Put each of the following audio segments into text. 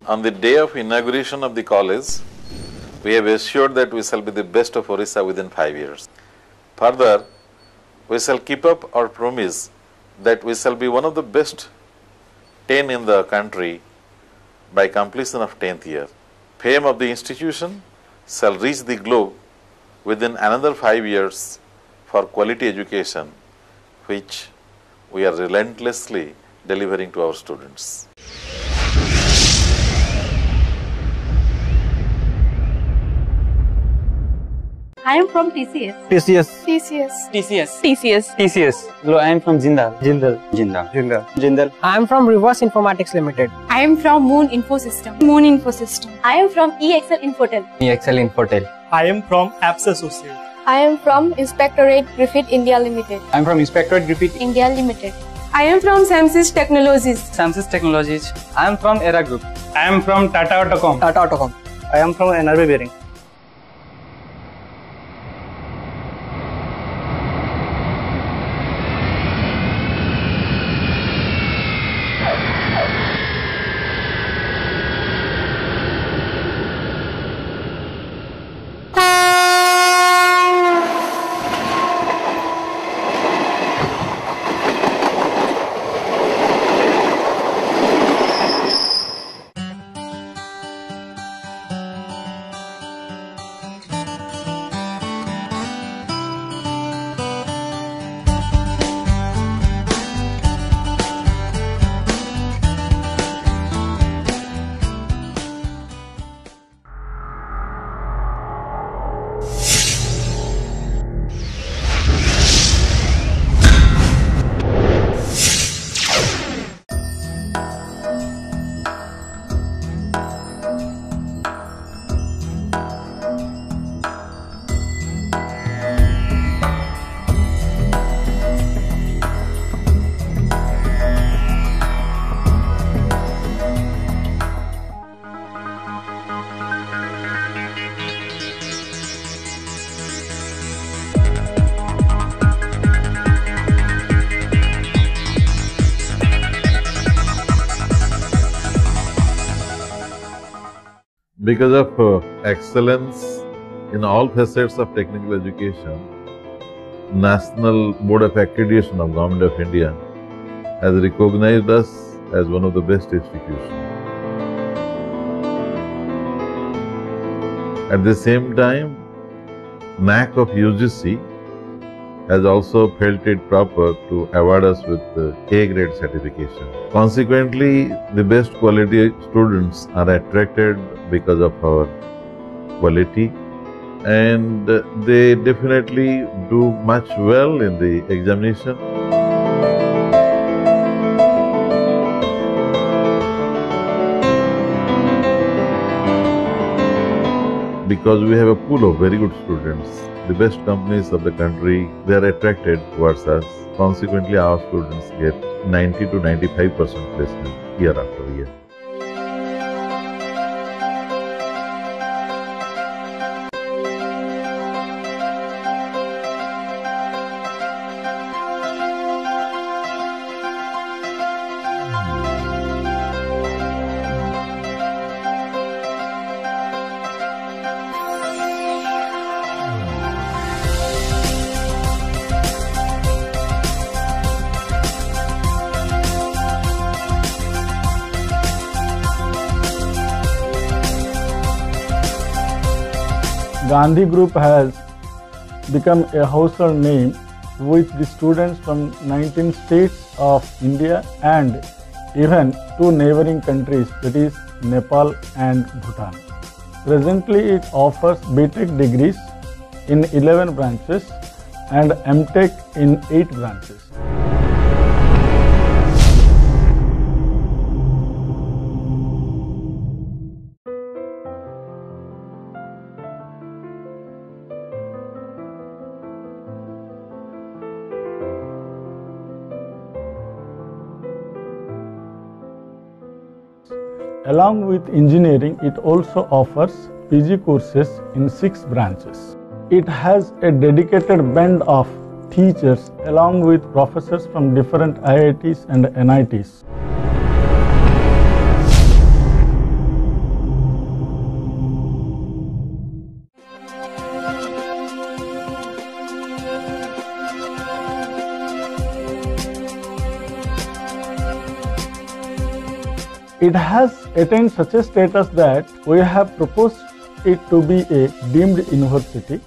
On the day of inauguration of the college, we have assured that we shall be the best of Odisha within 5 years. Further, we shall keep up our promise that we shall be one of the best 10 in the country by completion of 10th year. Fame of the institution shall reach the globe within another 5 years for quality education, which we are relentlessly delivering to our students. I am from TCS. TCS. TCS. TCS. TCS. TCS. Hello, I am from Jindal. Jindal. Jindal. I am from Reverse Informatics Limited. I am from Moon Infosystem. Moon Infosystem. I am from EXL Infotel. EXL Infotel. I am from Apps Associate. I am from Inspectorate Griffith India Limited. I am from Inspectorate Griffith India Limited. I am from Samsys Technologies. Samsys Technologies. I am from Era Group. I am from Tata Autocom. Tata Autocom. I am from NRB Bearing. Because of excellence in all facets of technical education, National Board of Accreditation of Government of India has recognized us as one of the best institutions. At the same time, NAC of UGC has also felt it proper to award us with the A-grade certification. Consequently, the best quality students are attracted because of our quality, and they definitely do much well in the examination. Because we have a pool of very good students, the best companies of the country, they are attracted towards us. Consequently, our students get 90 to 95% placement year after year. Gandhi Group has become a household name with the students from 19 states of India and even 2 neighboring countries, that is Nepal and Bhutan. Presently, it offers BTech degrees in 11 branches and MTech in 8 branches. Along with engineering, it also offers PG courses in 6 branches. It has a dedicated band of teachers along with professors from different IITs and NITs. It has attained such a status that we have proposed it to be a deemed university.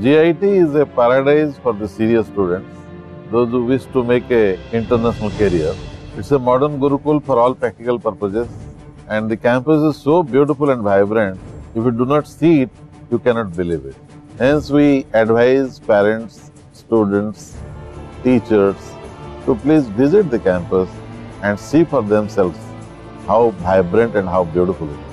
GIT is a paradise for the serious students, those who wish to make an international career. It's a modern Gurukul for all practical purposes, and the campus is so beautiful and vibrant. If you do not see it, you cannot believe it. Hence, we advise parents, students, teachers to please visit the campus and see for themselves how vibrant and how beautiful it is.